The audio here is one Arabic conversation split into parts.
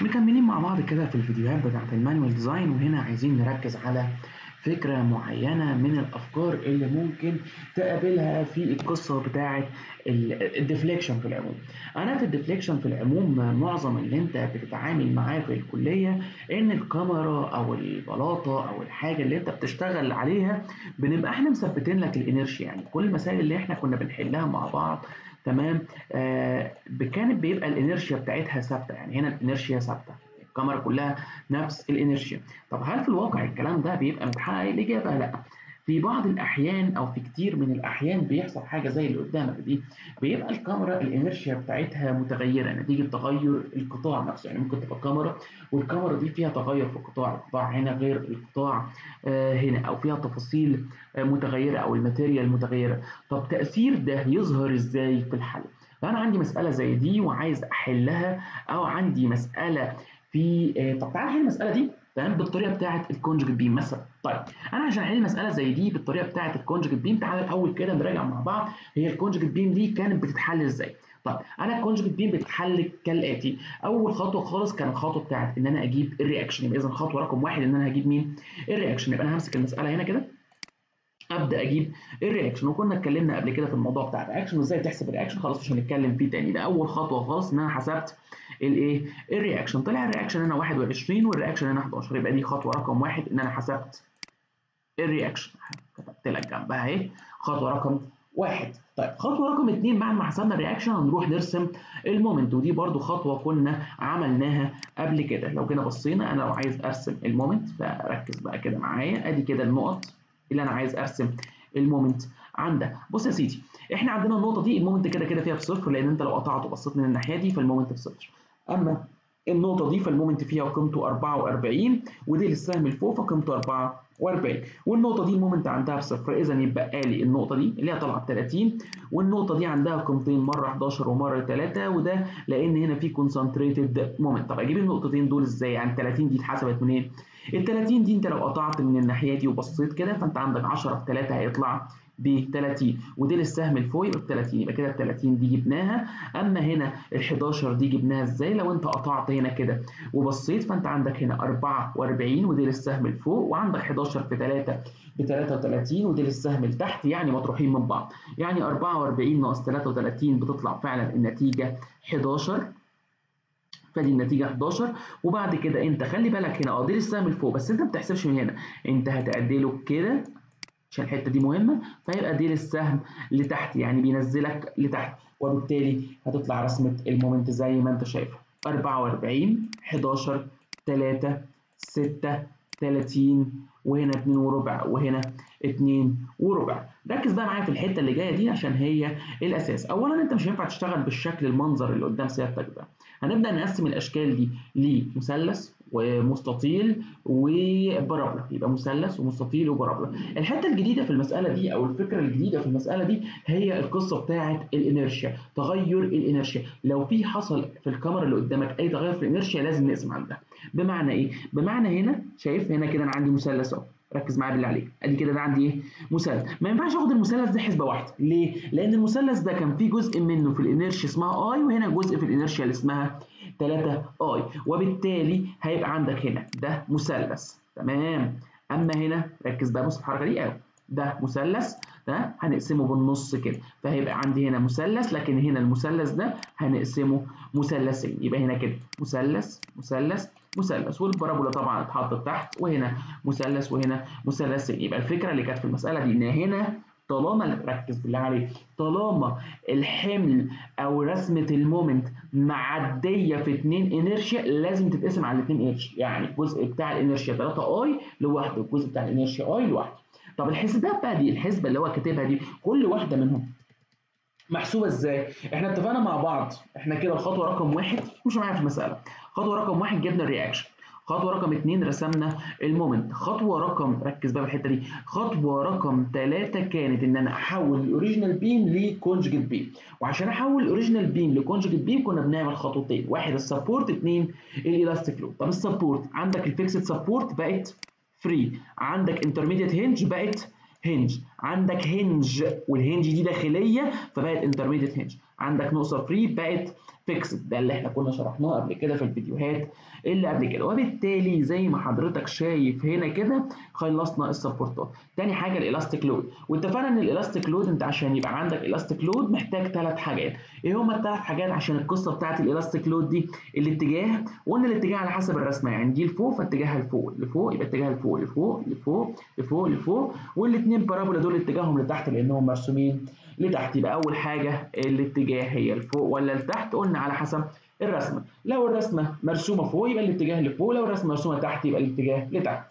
مكملين مع بعض كده في الفيديوهات بتاعت المانوال ديزاين، وهنا عايزين نركز على فكرة معينة من الأفكار اللي ممكن تقابلها في القصة بتاعت الديفليكشن في العموم. أنا في الديفليكشن في العموم معظم اللي أنت بتتعامل معاه في الكلية إن الكاميرا أو البلاطة أو الحاجة اللي أنت بتشتغل عليها بنبقى إحنا مثبتين لك الإنرشيا. يعني كل المسائل اللي إحنا كنا بنحلها مع بعض تمام كانت بيبقى الانرشيا بتاعتها ثابته، يعني هنا الانرشيا ثابته، الكاميرا كلها نفس الانرشيا. طب هل في الواقع الكلام ده بيبقى متحقق؟ الاجابه لا. في بعض الاحيان او في كتير من الاحيان بيحصل حاجه زي اللي قدامك دي، بيبقى الكاميرا الانرشيا بتاعتها متغيره نتيجه تغير القطاع نفسه. يعني ممكن تبقى كاميرا والكاميرا دي فيها تغير في القطاع هنا غير القطاع هنا، او فيها تفاصيل متغيره او الماتيريال متغيره. طب تاثير ده يظهر ازاي في الحل؟ فانا عندي مساله زي دي وعايز احلها، او عندي مساله في طب تعالى نحل المساله دي تمام بالطريقه بتاعه الكونجكت بيم مثلا. طيب انا عشان احل مساله زي دي بالطريقه بتاعه الكونجكت بيم، تعالى الاول كده نراجع مع بعض هي الكونجكت بيم دي كانت بتتحل ازاي. طيب انا الكونجكت بيم بتتحل كالاتي. اول خطوه خالص كان الخطوه بتاعه ان انا اجيب الرياكشن، يبقى اذا خطوه رقم واحد ان انا هجيب مين؟ الرياكشن. يبقى انا همسك المساله هنا كده ابدا اجيب الرياكشن، وكنا اتكلمنا قبل كده في الموضوع بتاع الرياكشن وازاي تحسب الرياكشن، خلاص مش هنتكلم فيه تاني. ده اول خطوه خالص ان انا حسبت الايه؟ الرياكشن. طلع الرياكشن هنا 21 والرياكشن هنا 11، يبقى دي خطوه رقم واحد ان انا حسبت الرياكشن، كتبت لك جنبها اهي خطوه رقم واحد. طيب خطوه رقم اثنين بعد ما حسبنا الرياكشن هنروح نرسم المومنت، ودي برده خطوه كنا عملناها قبل كده. لو كده بصينا انا لو عايز ارسم المومنت، فركز بقى كده معايا، ادي كده النقط اللي انا عايز ارسم المومنت عندها. بص يا سيدي، احنا عندنا النقطه دي المومنت كده كده فيها بصفر، لان انت لو قطعت وبصيت من الناحيه دي فالمومنت بصفر. اما النقطه دي فالمومنت فيها قيمته 44، ودي للسهم اللي فوق فقيمته 44، والنقطه دي المومنت عندها بصفر، اذا يبقى لي النقطه دي اللي هي طالعه ب 30، والنقطه دي عندها قيمتين مره 11 ومره 3، وده لان هنا في كونسنتريتد مومنت. طب اجيب النقطتين دول ازاي؟ يعني 30 دي اتحسبت منين؟ ال 30 دي انت لو قطعت من الناحيه دي وبصيت كده فانت عندك 10 في 3 هيطلع ب 30، ودي للسهم اللي فوق يبقى ب 30، يبقى كده ال 30 دي جبناها. اما هنا ال 11 دي جبناها ازاي؟ لو انت قطعت هنا كده وبصيت فانت عندك هنا 44 ودي للسهم اللي فوق، وعندك 11 في 3 ب 33 ودي للسهم اللي تحت، يعني مطروحين من بعض، يعني 44 ناقص 33 بتطلع فعلا النتيجه 11. فدي النتيجه 11. وبعد كده انت خلي بالك هنا دي للسهم اللي فوق، بس انت ما بتحسبش من هنا، انت هتعدله كده عشان الحته دي مهمه، فيبقى دي للسهم لتحت، يعني بينزلك لتحت، وبالتالي هتطلع رسمه المومنت زي ما انت شايف 44 11 3 6 30 وهنا 2 وربع وهنا 2 وربع. ركز بقى معايا في الحته اللي جايه دي عشان هي الاساس. اولا انت مش هينفع تشتغل بالشكل المنظر اللي قدام سيادتك ده. هنبدا نقسم الاشكال دي لمثلث ومستطيل وبارابولا، يبقى مثلث ومستطيل وبارابولا. الحته الجديده في المساله دي او الفكره الجديده في المساله دي هي القصه بتاعه الانرشيا، تغير الانرشيا. لو في حصل في الكاميرا اللي قدامك اي تغير في الانرشيا لازم نقسم عندها. بمعنى ايه؟ بمعنى هنا شايف هنا كده انا عندي مثلث اهو، ركز معايا بالله عليك، ادي كده ده عندي ايه؟ مثلث. ما ينفعش اخد المثلث ده حسبه واحده، ليه؟ لان المثلث ده كان فيه جزء منه في الانرشيا اسمها اي، وهنا جزء في الانرشيا اللي اسمها 3 اي، وبالتالي هيبقى عندك هنا ده مثلث تمام. اما هنا ركز بقى، بص في الحركه دي اهو، ده مثلث ده هنقسمه بالنص كده، فهيبقى عندي هنا مثلث، لكن هنا المثلث ده هنقسمه مثلثين، يبقى هنا كده مثلث مثلث مثلث، والبارابولا طبعا اتحطت تحت، وهنا مثلث وهنا مثلثين. يبقى الفكره اللي كانت في المساله دي ان هنا طالما ركز بالله عليك، طالما الحمل او رسمه المومنت معديه في 2 انرشيا لازم تتقسم على 2 انرشيا، يعني الجزء بتاع الانرشيا 3 اي لوحده والجزء بتاع الانرشيا اي لوحده. طب الحسبات بقى دي، الحسبه اللي هو كاتبها دي، كل واحده منهم محسوبه ازاي؟ احنا اتفقنا مع بعض احنا كده الخطوه رقم واحد مش معايا في المساله، خطوه رقم واحد جبنا الرياكشن، خطوه رقم 2 رسمنا المومنت، خطوه رقم ركز بقى في الحته دي، خطوه رقم 3 كانت ان انا احول الاوريجينال بيم لكونجكت بيم، وعشان احول الاوريجينال بيم لكونجكت بيم كنا بنعمل خطوتين، واحد السبورت، 2 الالاستيك لود. طب السبورت عندك الفيكسد سبورت بقت فري، عندك انترميديت هنج بقت هنج، عندك هنج والهنج دي داخليه فبقت انترميديت هنج، عندك نقطه فري بقت فيكسد، ده اللي احنا كنا شرحناه قبل كده في الفيديوهات اللي قبل كده. وبالتالي زي ما حضرتك شايف هنا كده خلصنا السبورتات. تاني حاجه الالاستيك لود، واتفقنا ان الالاستيك لود انت عشان يبقى عندك الاستيك لود محتاج 3 حاجات. ايه هما ال3 حاجات عشان القصه بتاعت الالاستيك لود دي؟ الاتجاه، وقلنا الاتجاه على حسب الرسمه، يعني دي لفوق فاتجاهها لفوق، لفوق يبقى اتجاهها لفوق، لفوق لفوق لفوق لفوق، والاثنين بارابولا دول اتجاههم لتحت لانهم مرسومين لتحت. يبقى اول حاجه الاتجاه هي لفوق ولا لتحت؟ قلنا على حسب الرسمه، لو الرسمه مرسومه فوق يبقى الاتجاه لفوق، لو الرسمه مرسومه تحت يبقى الاتجاه لتحت.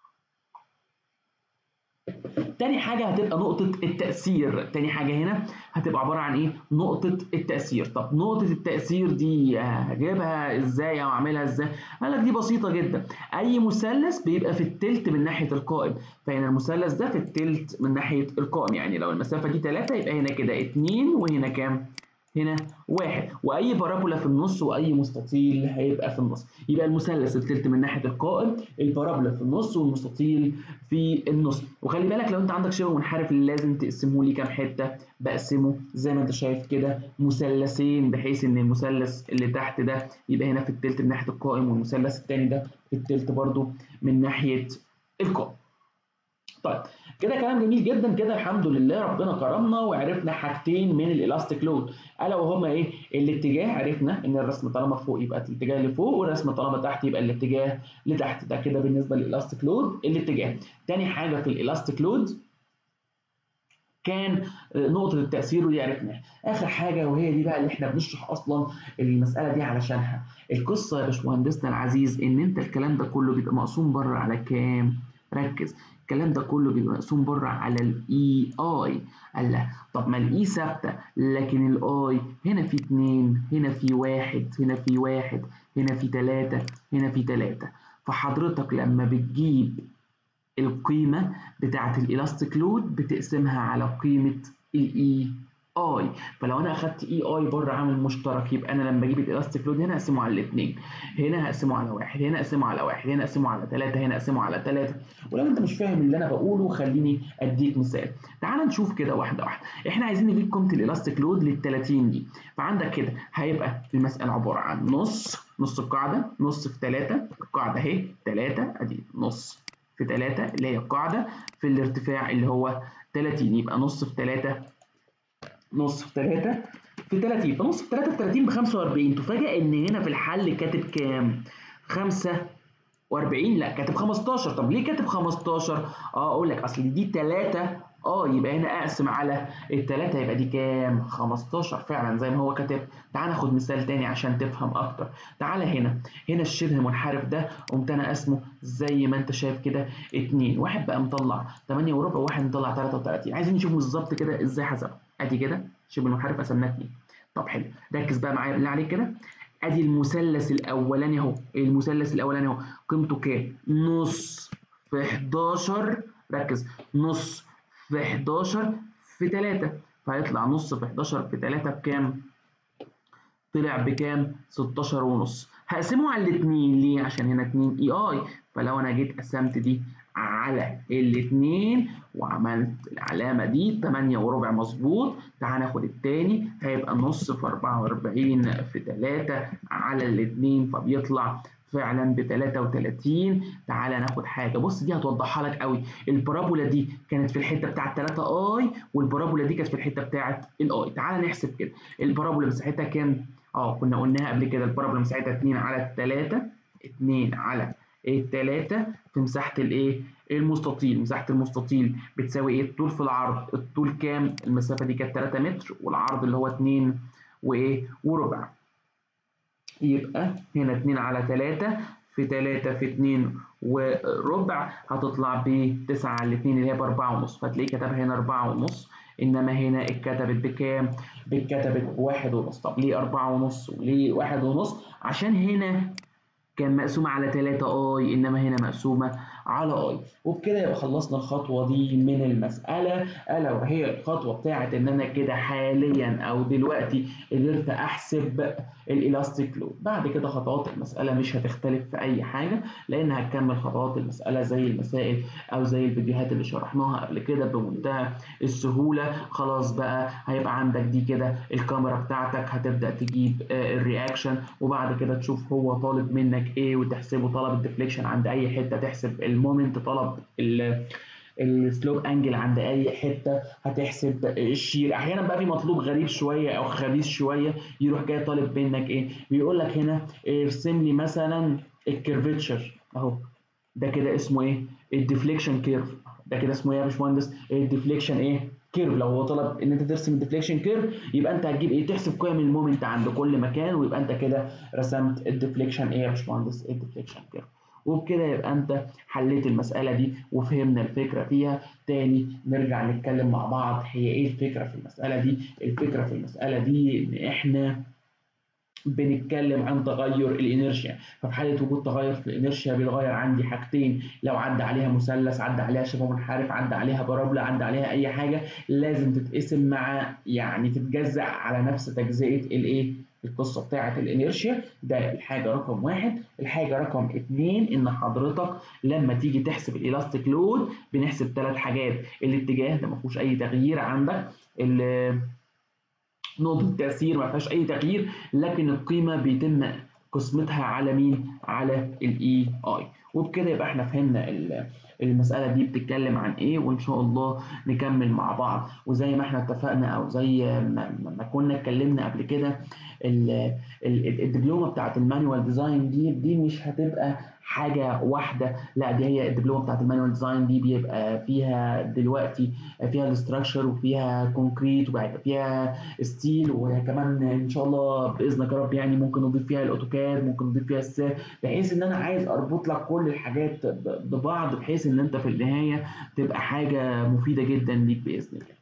تاني حاجة هتبقى نقطة التأثير، تاني حاجة هنا هتبقى عبارة عن إيه؟ نقطة التأثير. طب نقطة التأثير دي هجيبها إزاي أو أعملها إزاي؟ قال لك دي بسيطة جدا، أي مثلث بيبقى في التلت من ناحية القائم، فهنا المثلث ده في التلت من ناحية القائم، يعني لو المسافة دي 3 يبقى هنا كده 2 وهنا كام؟ هنا 1، واي بارابولا في النص واي مستطيل هيبقى في النص. يبقى المثلث التلت من ناحيه القائم، البارابولا في النص، والمستطيل في النص. وخلي بالك لو انت عندك شبه منحرف لازم تقسمه لي كام حته؟ بقسمه زي ما انت شايف كده مثلثين، بحيث ان المثلث اللي تحت ده يبقى هنا في التلت من ناحيه القائم، والمثلث الثاني ده في التلت برضو من ناحيه القائم. طيب كده كلام جميل جدا كده، الحمد لله ربنا كرمنا وعرفنا حاجتين من الالاستيك لود، الا وهما ايه؟ الاتجاه، عرفنا ان الرسم طالما فوق يبقى الاتجاه لفوق، والرسم طالما تحت يبقى الاتجاه لتحت. ده كده بالنسبه للالاستيك لود الاتجاه. تاني حاجه في الالاستيك لود كان نقطة التأثير، ودي عرفناها. آخر حاجة وهي دي بقى اللي احنا بنشرح أصلا المسألة دي علشانها. القصة يا باشمهندسنا العزيز إن أنت الكلام ده كله بيبقى مقسوم بره على كام؟ ركز، الكلام ده كله بيبقى مقسوم بره على الاي اي. قال لا طب ما الاي ثابتة، لكن الاي هنا في 2، هنا في 1، هنا في 1، هنا في 3، هنا في 3. فحضرتك لما بتجيب القيمة بتاعة الالاستيك لود بتقسمها على قيمة الاي اي. فلو انا اخدت اي اي بره عامل مشترك، يبقى انا لما اجيب الالاستيك لود هنا اقسمه على الاثنين، هنا هقسمه على 1، هنا اقسمه على 1، هنا اقسمه على 3، هنا اقسمه على 3. ولو انت مش فاهم اللي انا بقوله خليني اديك مثال. تعال نشوف كده واحده واحده. احنا عايزين نجيب قيمه الالاستيك لود لل 30 دي. فعندك كده هيبقى المساله عباره عن نص القاعده، نص في 3، القاعده اهي 3 ادي نص في 3 اللي هي القاعدة في الارتفاع اللي هو 30، يبقى نص في 3 في 30، فنص في 3 في 30 ب 45. تفاجأ ان هنا في الحل كاتب كام؟ 45؟ لا كاتب 15. طب ليه كاتب 15؟ اقول لك اصل دي 3 يبقى هنا اقسم على التلاتة يبقى دي كام؟ 15 فعلا زي ما هو كاتب. تعال ناخد مثال تاني عشان تفهم اكتر. تعالى هنا الشبه منحرف ده قمت انا قاسمه زي ما انت شايف كده 2، واحد بقى مطلع 8 وربع وواحد مطلع 33. عايزين نشوف بالظبط كده ازاي حسبه. ادي كده شبه المنحرف قسمناه 2. طب حلو، ركز بقى معايا بالله عليك كده. ادي المثلث الاولاني اهو، المثلث الاولاني اهو قيمته كام؟ نص في 11، ركز، نص في 11 في 3، فهيطلع نص في 11 في 3 بكام؟ طلع بكام؟ 16 ونص. هقسمه على الاثنين ليه؟ عشان هنا 2 اي اي، فلو انا جيت قسمت دي على الاثنين وعملت العلامه دي 8 وربع مظبوط. تعال ناخد الثاني، هيبقى نص في 44 في 3 على الاثنين، فبيطلع فعلا ب 33. تعالى ناخد حاجه، بص دي هتوضحها لك قوي. البارابولا دي كانت في الحته بتاعت 3 اي، والبارابولا دي كانت في الحته بتاعت الاي. تعالى نحسب كده، البارابولا مساحتها كام؟ كنا قلناها قبل كده، البارابولا مساحتها 2 على 3، 2 على 3 في مساحه الايه؟ المستطيل. مساحه المستطيل بتساوي ايه؟ الطول في العرض. الطول كام؟ المسافه دي كانت 3 متر، والعرض اللي هو 2 وايه؟ وربع. يبقى هنا 2 على 3 في 3 في 2 وربع هتطلع ب 9 على 2 اللي هي ب 4.5، فتلاقيه كتبها هنا 4.5، انما هنا اتكتبت بكام؟ اتكتبت ب1.5. طب ليه 4.5 وليه 1.5؟ عشان هنا كان مقسومة على 3 انما هنا مقسومة على اي. وبكده يبقى خلصنا الخطوه دي من المساله، الا وهي الخطوه بتاعت ان انا كده حاليا او دلوقتي قدرت احسب الالاستيك لود. بعد كده خطوات المساله مش هتختلف في اي حاجه، لان هتكمل خطوات المساله زي المسائل او زي الفيديوهات اللي شرحناها قبل كده بمنتهى السهوله. خلاص بقى هيبقى عندك دي كده الكاميرا بتاعتك، هتبدا تجيب الرياكشن، وبعد كده تشوف هو طالب منك ايه وتحسبه. طلب الديفليكشن عند اي حته تحسب المومنت، طلب السلوب انجل عند اي حته هتحسب الشير. احيانا بقى في مطلوب غريب شويه او خبيث شويه يروح جاي طالب منك ايه، بيقول لك هنا ارسم لي مثلا الكيرفتشر اهو، ده كده اسمه ايه؟ الديفليكشن كيرف. ده كده اسمه ايه يا باشمهندس؟ الديفليكشن ايه؟ كيرف. لو هو طلب ان انت ترسم الديفليكشن كيرف يبقى انت هتجيب ايه؟ تحسب قيم المومنت عند كل مكان، ويبقى انت كده رسمت الديفليكشن ايه يا باشمهندس؟ الديفليكشن كيرف. وبكده يبقى انت حليت المسألة دي وفهمنا الفكرة فيها. تاني نرجع نتكلم مع بعض هي ايه الفكرة في المسألة دي؟ الفكرة في المسألة دي ان احنا بنتكلم عن تغير الانرشيا. ففي حاله وجود تغير في الانرشيا بيتغير عندي حاجتين، لو عدى عليها مثلث، عدى عليها شبه منحرف، عدى عليها بارابولا، عدى عليها اي حاجه، لازم تتقسم مع يعني تتجزأ على نفس تجزئه الايه؟ القصه بتاعه الانرشيا. ده الحاجه رقم واحد. الحاجه رقم اتنين ان حضرتك لما تيجي تحسب الالاستيك لود بنحسب ثلاث حاجات: الاتجاه ده ما فيهوش اي تغيير عندك، نقطة التأثير ما فيهاش أي تغيير، لكن القيمة بيتم قسمتها على مين؟ على الاي اي. وبكده يبقى احنا فهمنا المسألة دي بتتكلم عن ايه، وان شاء الله نكمل مع بعض. وزي ما احنا اتفقنا او زي ما كنا اتكلمنا قبل كده، الدبلومة بتاعت المانيوال ديزاين دي مش هتبقى حاجة واحدة، لا دي هي الدبلومة بتاعت المانيوال ديزاين دي بيبقى فيها دلوقتي فيها الاستراكشر وفيها كونكريت وبيبقى فيها ستيل، وكمان ان شاء الله باذنك يا رب يعني ممكن نضيف فيها الاوتوكاد، ممكن نضيف فيها السير، بحيث ان انا عايز اربط لك كل الحاجات ببعض، بحيث ان انت في النهايه تبقى حاجه مفيده جدا ليك باذن الله.